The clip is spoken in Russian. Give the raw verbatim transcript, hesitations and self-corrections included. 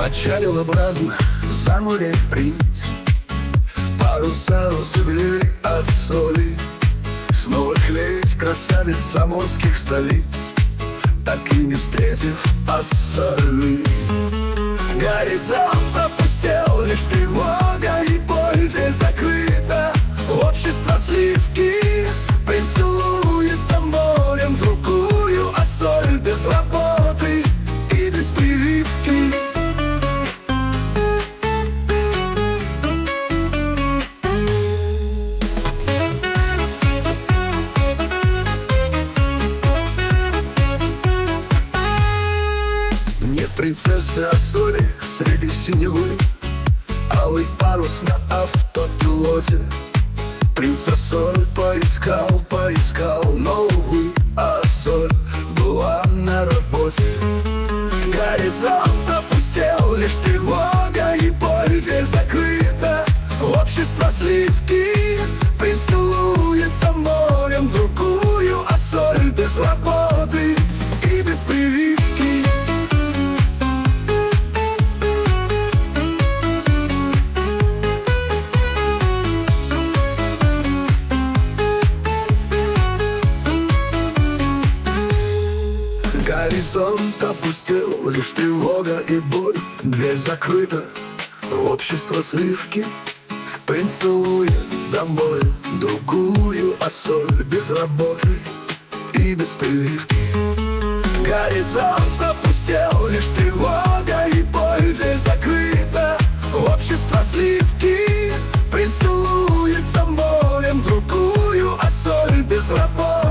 Отчалил обратно за море принц. Паруса забелели от соли. Снова клеить красавиц заморских столиц, так и не встретив Ассолы. Горизонт опустел, лишь тревога и боль, дверь закрыта. Общество сливки принц целуется морем другую, а соль без работы и без прививки. Нет принцессы Ассоли среди синевы, алый парус на автопилоте. Принц Ассоль поискал, поискал, но, увы, Ассоль была на работе. Горизонт опустел, лишь тревога и боль, дверь закрыта. Общество сливки принц целуется морем другую, Ассоль без работы и без прививки. Горизонт опустел, лишь тревога и боль, дверь закрыта. Общество сливки принц целует за морем другую, Ассоль без работы и без прививки. Горизонт опустел, лишь тревога и боль, дверь закрыта. Общество сливки принц целует за морем другую, Ассоль без работы